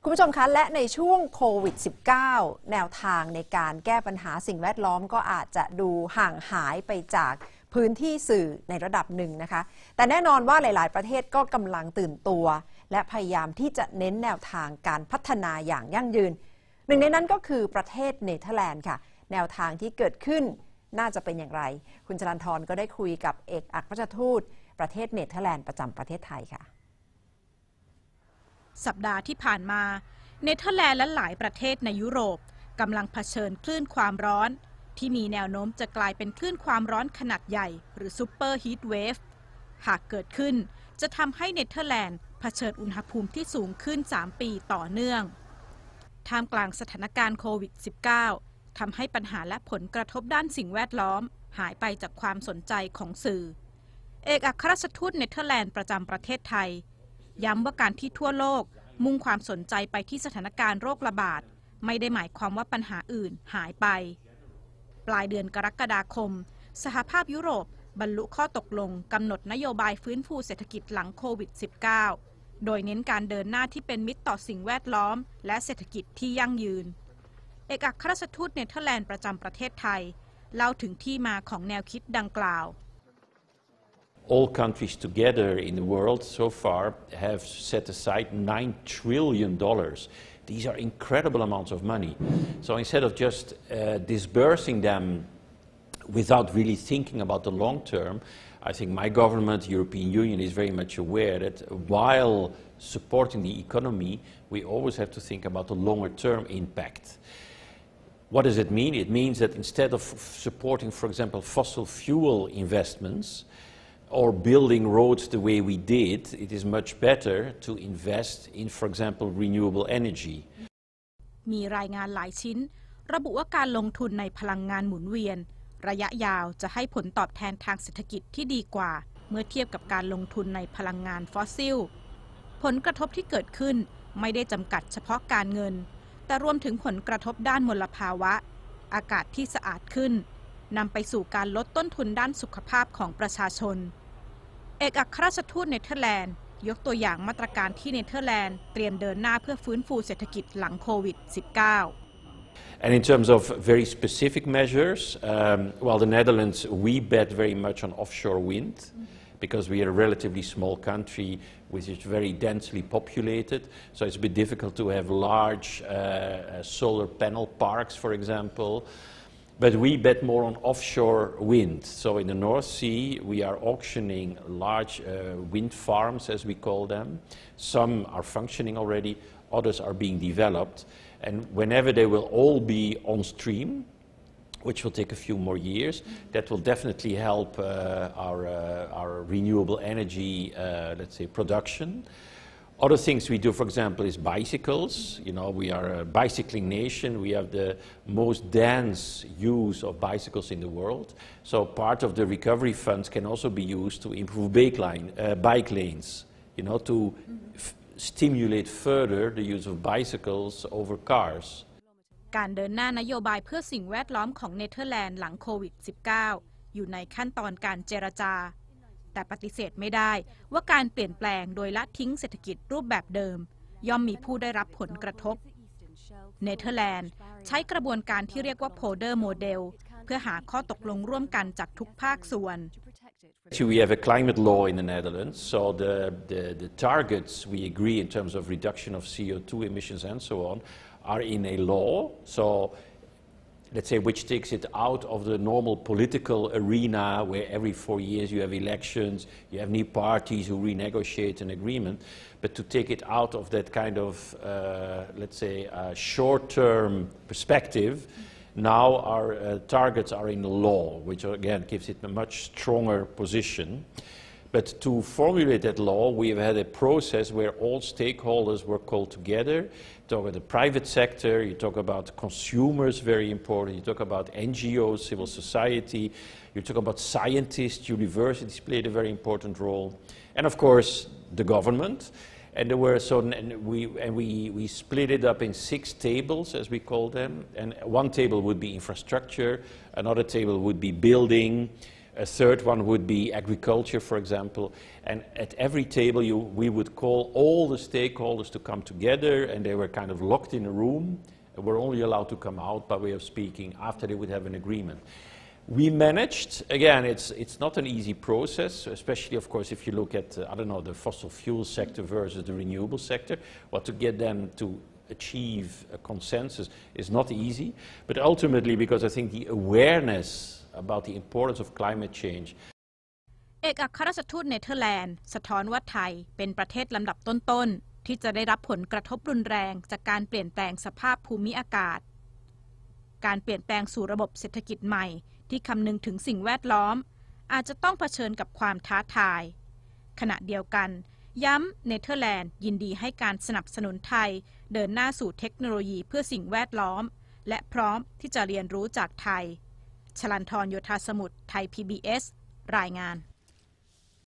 คุณผู้ชมคะและในช่วงโควิด -19 แนวทางในการแก้ปัญหาสิ่งแวดล้อมก็อาจจะดูห่างหายไปจากพื้นที่สื่อในระดับหนึ่งนะคะแต่แน่นอนว่าหลายๆประเทศก็กำลังตื่นตัวและพยายามที่จะเน้นแนวทางการพัฒนาอย่างยั่งยืนหนึ่งในนั้นก็คือประเทศเนเธอร์แลนด์ค่ะแนวทางที่เกิดขึ้นน่าจะเป็นอย่างไรคุณจรัญธรก็ได้คุยกับเอกอัครราชทูตประเทศเนเธอร์แลนด์ประจำประเทศไทยค่ะสัปดาห์ที่ผ่านมาเนเธอร์แลนด์และหลายประเทศในยุโรปกำลังเผชิญคลื่นความร้อนที่มีแนวโน้มจะกลายเป็นคลื่นความร้อนขนาดใหญ่หรือซูเปอร์ฮีทเวฟหากเกิดขึ้นจะทำให้เนเธอร์แลนด์เผชิญอุณหภูมิที่สูงขึ้น3 ปีต่อเนื่องท่ามกลางสถานการณ์โควิด -19 ทำให้ปัญหาและผลกระทบด้านสิ่งแวดล้อมหายไปจากความสนใจของสื่อเอกอัครราชทูตเนเธอร์แลนด์ประจำประเทศไทยย้ำว่าการที่ทั่วโลกมุ่งความสนใจไปที่สถานการณ์โรคระบาดไม่ได้หมายความว่าปัญหาอื่นหายไปปลายเดือนกรกฎาคมสหภาพยุโรปบรรลุข้อตกลงกำหนดนโยบายฟื้นฟูเศรษฐกิจหลังโควิด -19 โดยเน้นการเดินหน้าที่เป็นมิตรต่อสิ่งแวดล้อมและเศรษฐกิจที่ยั่งยืนเอกอัครราชทูตเนเธอร์แลนด์ประจำประเทศไทยเล่าถึงที่มาของแนวคิดดังกล่าว All countries together in the world so far have set aside $9 trillion. These are incredible amounts of money. So instead of just disbursing them without really thinking about the long term, I think my government, the European Union, is very much aware that while supporting the economy, we always have to think about the longer term impact. What does it mean? It means that instead of supporting, for example, fossil fuel investments, or building roads the way we did, it is much better to invest in, for example, renewable energy. มีรายงานหลายชิ้นระบุว่าการลงทุนในพลังงานหมุนเวียนระยะยาวจะให้ผลตอบแทนทางเศรษฐกิจที่ดีกว่าเมื่อเทียบกับการลงทุนในพลังงานฟอสซิลผลกระทบที่เกิดขึ้นไม่ได้จำกัดเฉพาะการเงินแต่รวมถึงผลกระทบด้านมลภาวะอากาศที่สะอาดขึ้นนำไปสู่การลดต้นทุนด้านสุขภาพของประชาชนเอกอัครราชทูตเนเธอร์แลนด์ยกตัวอย่างมาตรการที่เนเธอร์แลนด์เตรียมเดินหน้าเพื่อฟื้นฟูเศรษฐกิจหลังโควิด -19 And in terms of very specific measures, well, the Netherlands, we bet very much on offshore wind because we are a relatively small country which is very densely populated. So it's a bit difficult to have large solar panel parks, for example. But we bet more on offshore wind. So in the North Sea, we are auctioning large wind farms, as we call them. Some are functioning already, others are being developed. And whenever they will all be on stream, which will take a few more years, that will definitely help our renewable energy, let's say, production. Other things we do, for example, is bicycles. You know, we are a bicycling nation. We have the most dense use of bicycles in the world. So part of the recovery funds can also be used to improve bike lanes, you know, to stimulate further the use of bicycles over cars. การเดินหน้านโยบายเพื่อสิ่งแวดล้อมของเนเธอร์แลนด์หลังโควิด -19 อยู่ในขั้นตอนการเจรจาแต่ปฏิเสธไม่ได้ว่าการเปลี่ยนแปลงโดยละทิ้งเศรษฐกิจรูปแบบเดิมย่อมมีผู้ได้รับผลกระทบเนเธอร์แลนด์ใช้กระบวนการที่เรียกว่า Polder Model เพื่อหาข้อตกลงร่วมกันจากทุกภาคส่วน We have a climate law in the Netherlands, so the targets we agree in terms of reduction of CO2 emissions and so on are in a law. So let's say, which takes it out of the normal political arena where every 4 years you have elections, you have new parties who renegotiate an agreement, but to take it out of that kind of, let's say, short-term perspective, now our targets are in the law, which again gives it a much stronger position. But to formulate that law, we have had a process where all stakeholders were called together. You talk about the private sector, you talk about consumers, very important, you talk about NGOs, civil society, you talk about scientists, universities played a very important role, and of course the government. And there were we split it up in 6 tables, as we call them, and one table would be infrastructure, another table would be building, A third one would be agriculture, for example. And at every table, we would call all the stakeholders to come together, and they were kind of locked in a room, and were only allowed to come out, by way of speaking, after they would have an agreement. We managed, again, it's not an easy process, especially, of course, if you look at, I don't know, the fossil fuel sector versus the renewable sector. Well, to get them to achieve a consensus is not easy, but ultimately, because I think the awareness about the importance of climate change. เอกอัครราชทูตเนเธอร์แลนด์สะท้อนว่าไทยเป็นประเทศลำดับต้นๆที่จะได้รับผลกระทบรุนแรงจากการเปลี่ยนแปลงสภาพภูมิอากาศการเปลี่ยนแปลงสู่ระบบเศรษฐกิจใหม่ที่คำนึงถึงสิ่งแวดล้อมอาจจะต้องเผชิญกับความท้าทายขณะเดียวกันย้ำเนเธอร์แลนด์ยินดีให้การสนับสนุนไทยเดินหน้าสู่เทคโนโลยีเพื่อสิ่งแวดล้อมและพร้อมที่จะเรียนรู้จากไทยชลันทร โยธาสมุทร ไทย PBS รายงาน